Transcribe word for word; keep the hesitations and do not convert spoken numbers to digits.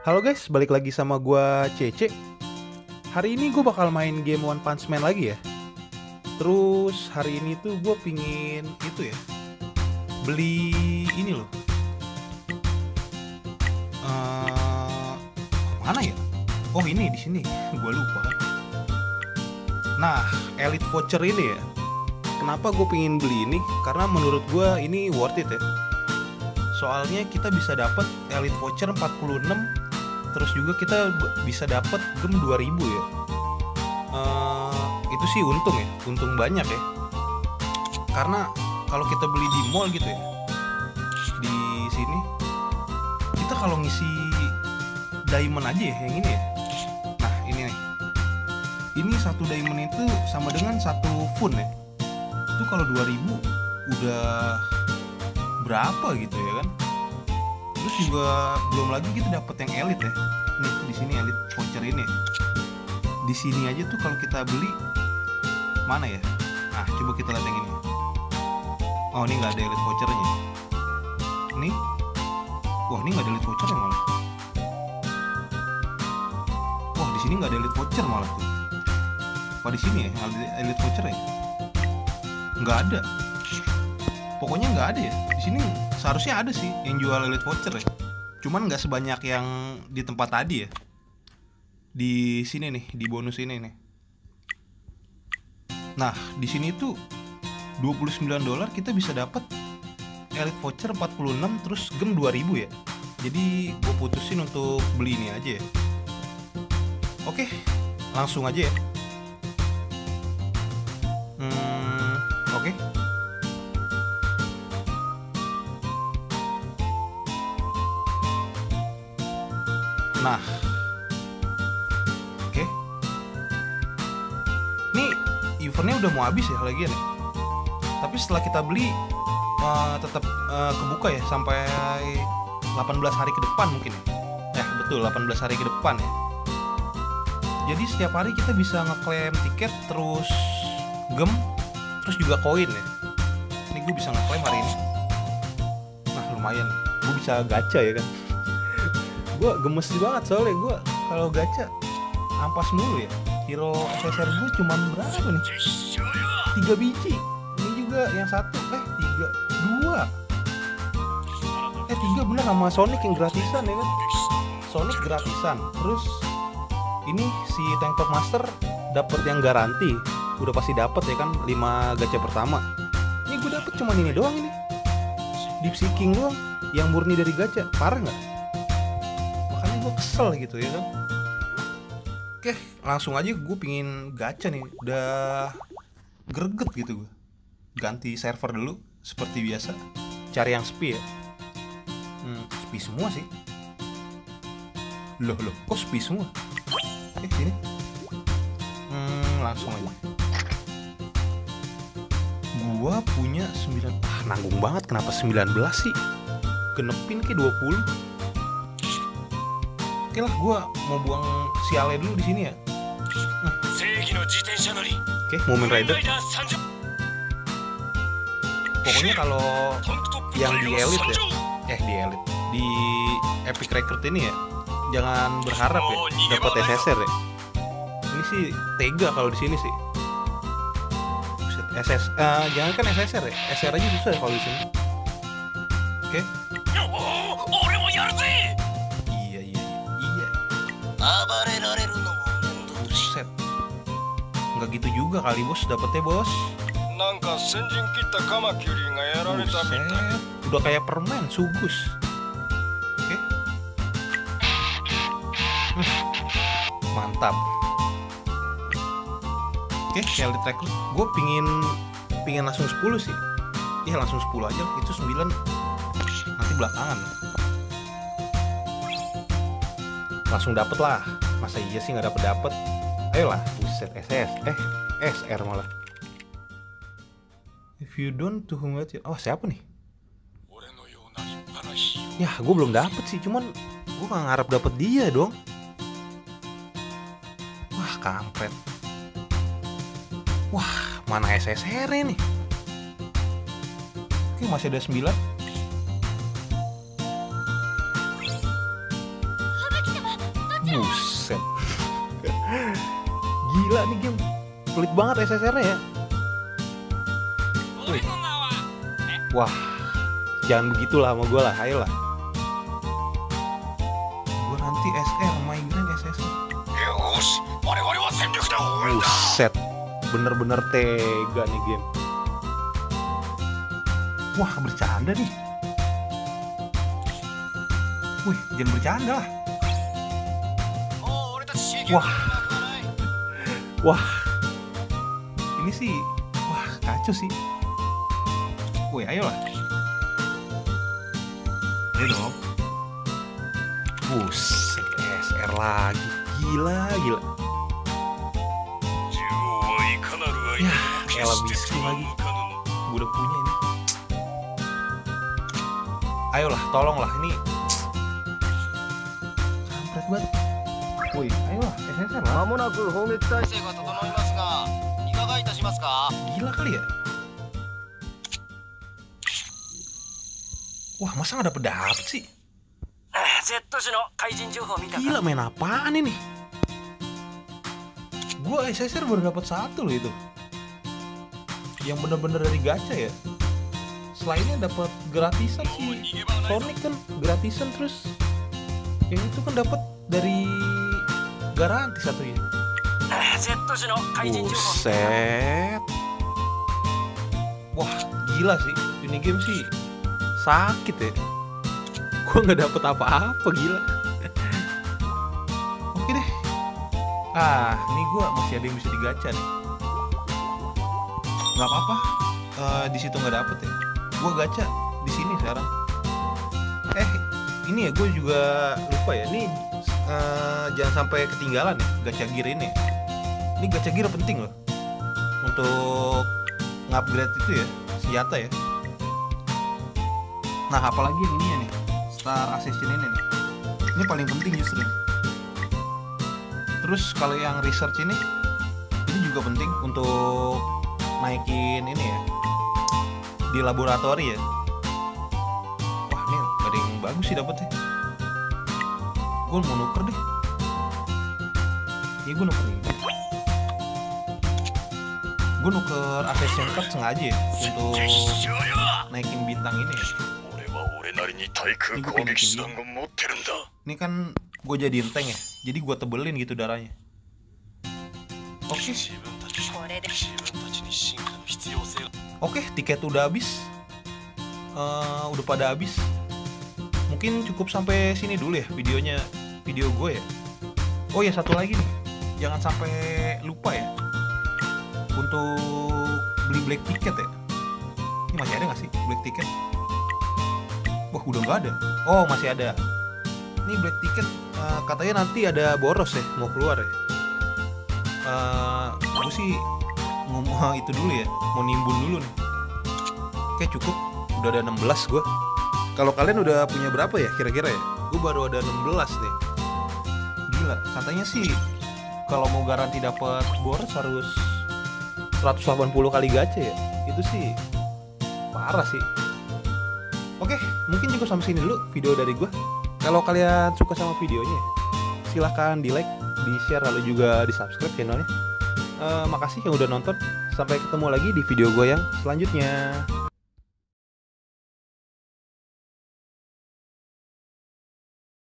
Halo guys, balik lagi sama gua Cece. Hari ini gue bakal main game One Punch Man lagi ya. Terus hari ini tuh gue pingin itu ya, beli ini loh. Uh, mana ya? Oh ini di sini, gue lupa. Nah, Elite Voucher ini ya. Kenapa gue pingin beli ini? Karena menurut gue ini worth it ya. Soalnya kita bisa dapat Elite Voucher empat puluh enam. Terus juga kita bisa dapat gem dua ribu ya. Uh, itu sih untung ya, untung banyak ya. Karena kalau kita beli di mall gitu ya, di sini kita kalau ngisi diamond aja ya, yang ini ya. Nah ini nih, ini satu diamond itu sama dengan satu fun ya. Itu kalau dua ribu udah berapa gitu ya kan. Terus juga belum lagi kita dapat yang elite ya. Nih di sini elite voucher ini. Di sini aja tuh kalau kita beli mana ya? Nah, coba kita lihat yang ini. Oh, ini nggak ada elite vouchernya. Ini, wah ini nggak ada elite voucher malah. Wah di sini nggak ada elite voucher malah tuh. Wah di sini ya elite voucher ya? Nggak ada. Pokoknya nggak ada ya. Di sini seharusnya ada sih yang jual elite voucher ya. Cuman nggak sebanyak yang di tempat tadi ya. Di sini nih, di bonus ini nih. Nah, di sini tuh dua puluh sembilan dolar kita bisa dapat elite voucher empat puluh enam terus gem dua ribu ya. Jadi gue putusin untuk beli ini aja ya. Oke, langsung aja ya. Hmm, oke. Nah, oke. Nih eventnya udah mau habis ya lagi nih. Tapi setelah kita beli uh, tetap uh, kebuka ya sampai delapan belas hari ke depan mungkin ya. Eh betul, delapan belas hari ke depan ya. Jadi setiap hari kita bisa ngeklaim tiket terus gem terus juga koin ya. Ini gue bisa ngeklaim hari ini. Nah lumayan nih, gue bisa gacha ya kan. Gue gemes banget soalnya gue kalau gacha ampas mulu ya. Hero S S R gue cuman berapa nih? Tiga biji. Ini juga yang satu eh tiga dua. Eh tiga bener sama Sonic yang gratisan ya kan? Sonic gratisan. Terus ini si Tank Top Master dapat yang garansi. Udah pasti dapat ya kan lima gacha pertama. Ini gue dapet cuman ini doang ini. Deep Seeking doang yang murni dari gacha. Parah nggak? Gue kesel gitu ya kan. Oke langsung aja gue pingin gacha nih. Udah greget gitu gue. Ganti server dulu seperti biasa. Cari yang sepi ya. hmm, Sepi semua sih. Loh loh kok sepi semua. Oke sini. hmm, Langsung aja. Gua punya sembilan. Ah nanggung banget kenapa sembilan belas sih. Genepin ke dua puluh. Oke lah, gue mau buang sialnya dulu di sini ya. Hmm. Oke, Moomin Rider. Pokoknya kalau yang di elite ya, eh di elite, di Epic Recruit ini ya, jangan berharap ya dapat S S R ya. Ini sih tega kalau di sini sih. S S, uh, jangan kan S S R ya, S R aja susah ya kalau di sini. Oke. Buset. Nggak gitu juga kali bos dapetnya bos. Buset. Udah kayak permen sugus. Oke. Hmm. Mantap. Oke, Elite Recruit. Gue pingin pingin langsung sepuluh sih. Iya langsung sepuluh aja. Itu sembilan nanti belakangan. Langsung dapet lah. Masa iya sih nggak dapet dapet. Ayolah, buset S S eh S R malah. If you don't to whom it... Oh siapa nih? Ya gue belum dapet sih, cuman gue nggak ngarep dapet dia dong. Wah kampret. Wah mana S S R nih? Oke masih ada sembilan. Buset. Gila nih game. Pelit banget S S R-nya ya. Wih. Wah, jangan begitulah sama gue lah, ayolah. Gue nanti S R mainin S S R. Buset, bener-bener tega nih game. Wah, bercanda nih. Wih, jangan bercanda lah. Wah, wah, ini sih, wah kacau sih. Wih, ayolah. Ayo dong. Buset, S R lagi. Gila, gila. Ya, elah miskin lagi. Gue udah punya ini. Ayolah, tolonglah ini. Kampret banget. Woi, ayolah, S S R lah. Gila kali ya. Wah, masa gak dapet-dapet sih? Gila, main apaan ini? Gua S S R baru dapat satu loh itu. Yang bener-bener dari gacha ya. Selainnya dapat gratisan sih. Sonic kan gratisan, terus yang itu kan dapat dari garansi satu ya. Buset. Wah, gila sih. Ini game sih sakit ya. Gua nggak dapet apa-apa, gila. Oke deh. Ah, ini gua masih ada yang bisa digacha nih. Nggak apa-apa. Uh, di situ nggak dapet ya. Gua gacha di sini sekarang. Eh, ini ya gue juga lupa ya. Ini uh, jangan sampai ketinggalan ya gacha gear ini. Ini gacha gear penting loh untuk ngupgrade itu ya, senjata ya. Nah, apalagi yang ini ya nih, Star Assassin ini nih. Ini paling penting justru nih. Terus kalau yang research ini, ini juga penting untuk naikin ini ya di laboratori ya. Wah, ini gak ada yang bagus sih dapetnya. Gue mau nuker deh. Iya, gue nuker ini. Gue nuker Assassin Card sengaja ya untuk naikin bintang ini ya. Ini gue pindahin. Ini kan gue jadiin tank ya, jadi gue tebelin gitu darahnya. Oke. Oke, tiket udah habis. Uh, udah pada habis. Mungkin cukup sampai sini dulu ya videonya, video gue ya. Oh ya, satu lagi nih, jangan sampai lupa ya untuk beli black ticket ya. Ini masih ada nggak sih black ticket? Wah, udah nggak ada. Oh, masih ada. Ini black ticket uh, katanya nanti ada boros ya, mau keluar ya. Uh, aku sih ngomong itu dulu ya, mau nimbun dulu nih. Oke, cukup. Udah ada enam belas gue. Kalau kalian udah punya berapa ya kira-kira ya? Gue baru ada enam belas nih. Gila, katanya sih kalau mau garansi dapat boros harus seratus delapan puluh kali gacha ya. Itu sih parah sih. Oke, mungkin cukup sampai sini dulu video dari gue. Kalau kalian suka sama videonya, silahkan di like, di share, lalu juga di subscribe channelnya. uh, Makasih yang udah nonton. Sampai ketemu lagi di video gue yang selanjutnya.